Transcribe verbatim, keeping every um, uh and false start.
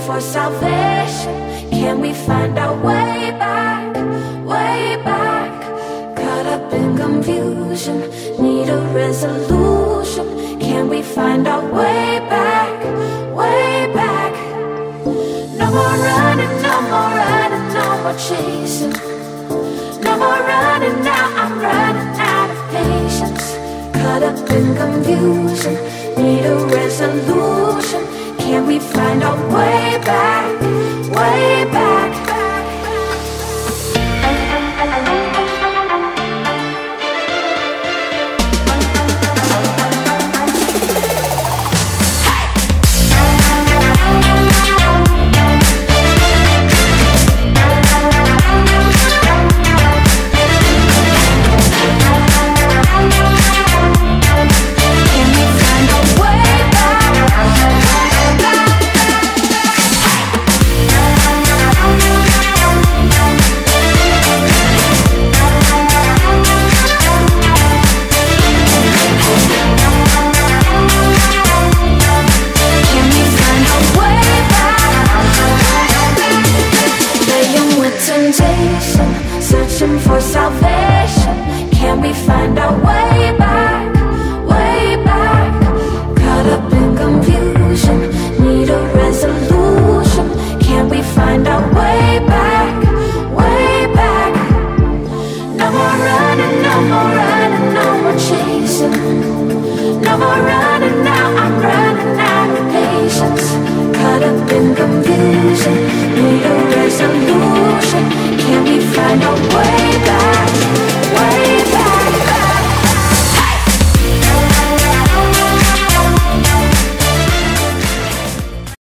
for salvation. Can we find our way back, way back? Caught up in confusion, need a resolution. Can we find our way back, way back? No more running, no more running, no more chasing. No more running now, I'm running out of patience. Caught up in confusion, need a resolution. Can we find our way back, way back? Searching for salvation. Can we find our way back, way back? Caught up in confusion, need a resolution. Can we find our way back, way back? No more running, no more running, no more chasing. No more running now, I'm running out of patience. Caught up in confusion, need a resolution. Can we find our way